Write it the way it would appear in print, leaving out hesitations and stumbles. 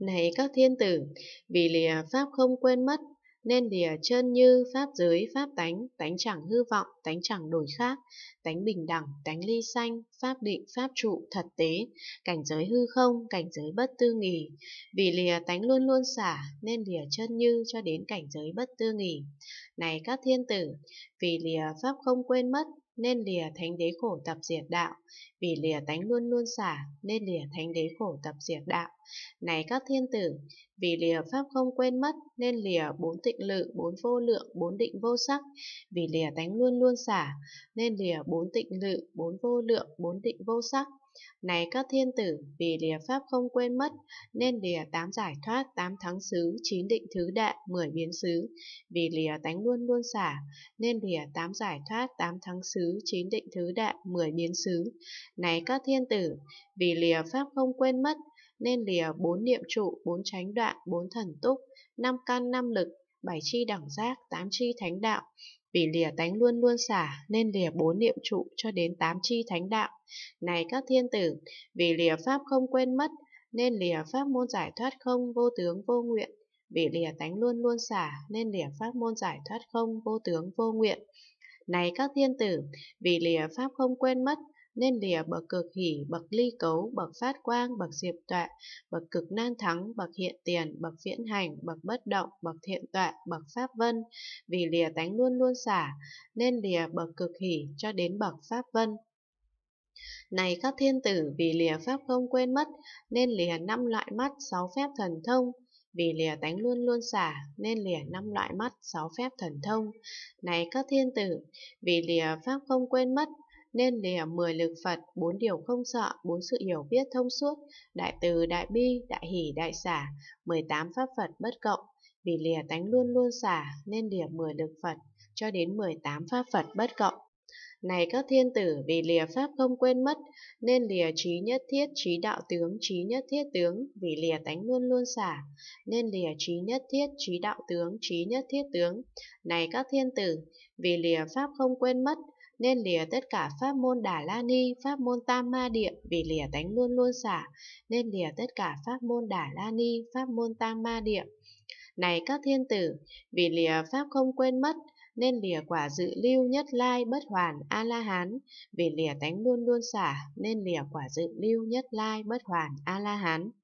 Này các thiên tử, vì lìa pháp không quên mất, nên lìa chân như pháp giới pháp tánh, tánh chẳng hư vọng, tánh chẳng đổi khác, tánh bình đẳng, tánh ly sanh, pháp định, pháp trụ, thật tế, cảnh giới hư không, cảnh giới bất tư nghì. Vì lìa tánh luôn luôn xả, nên lìa chân như cho đến cảnh giới bất tư nghì. Này các thiên tử, vì lìa pháp không quên mất, nên lìa thánh đế khổ tập diệt đạo. Vì lìa tánh luôn luôn xả, nên lìa thánh đế khổ tập diệt đạo. Này các thiên tử, vì lìa pháp không quên mất, nên lìa bốn tịnh lự, bốn vô lượng, bốn định vô sắc. Vì lìa tánh luôn luôn xả, nên lìa bốn tịnh lự, bốn vô lượng, bốn định vô sắc. Này các thiên tử, vì lìa pháp không quên mất, nên lìa tám giải thoát, tám thắng xứ, chín định thứ đại, 10 biến xứ. Vì lìa tánh luôn luôn xả, nên lìa tám giải thoát, tám thắng xứ, chín định thứ đại, 10 biến xứ. Này các thiên tử, vì lìa pháp không quên mất, nên lìa bốn niệm trụ, bốn chánh đoạn, bốn thần túc, năm căn năm lực, bảy chi đẳng giác, tám chi thánh đạo. Vì lìa tánh luôn luôn xả, nên lìa bốn niệm trụ cho đến tám chi thánh đạo. Này các thiên tử, vì lìa pháp không quên mất, nên lìa pháp môn giải thoát không, vô tướng vô nguyện. Vì lìa tánh luôn luôn xả, nên lìa pháp môn giải thoát không, vô tướng vô nguyện. Này các thiên tử, vì lìa pháp không quên mất, nên lìa bậc cực hỷ, bậc ly cấu, bậc phát quang, bậc diệp tọa, bậc cực nan thắng, bậc hiện tiền, bậc viễn hành, bậc bất động, bậc thiện tọa, bậc pháp vân. Vì lìa tánh luôn luôn xả, nên lìa bậc cực hỷ cho đến bậc pháp vân. Này các thiên tử, vì lìa pháp không quên mất, nên lìa năm loại mắt, sáu phép thần thông. Vì lìa tánh luôn luôn xả, nên lìa năm loại mắt, sáu phép thần thông. Này các thiên tử, vì lìa pháp không quên mất, nên lìa 10 lực Phật, 4 điều không sợ, 4 sự hiểu biết thông suốt, đại từ, đại bi, đại hỷ, đại xả, 18 pháp Phật bất cộng. Vì lìa tánh luôn luôn xả, nên lìa 10 lực Phật, cho đến 18 pháp Phật bất cộng. Này các thiên tử, vì lìa pháp không quên mất, nên lìa trí nhất thiết, trí đạo tướng, trí nhất thiết tướng. Vì lìa tánh luôn luôn xả, nên lìa trí nhất thiết, trí đạo tướng, trí nhất thiết tướng. Này các thiên tử, vì lìa pháp không quên mất, nên lìa tất cả pháp môn Đà La Ni, pháp môn Tam Ma Địa. Vì lìa tánh luôn luôn xả, nên lìa tất cả pháp môn Đà La Ni, pháp môn Tam Ma Địa. Này các thiên tử, vì lìa pháp không quên mất, nên lìa quả dự lưu nhất lai bất hoàn a la hán. Vì lìa tánh luôn luôn xả, nên lìa quả dự lưu nhất lai bất hoàn a la hán.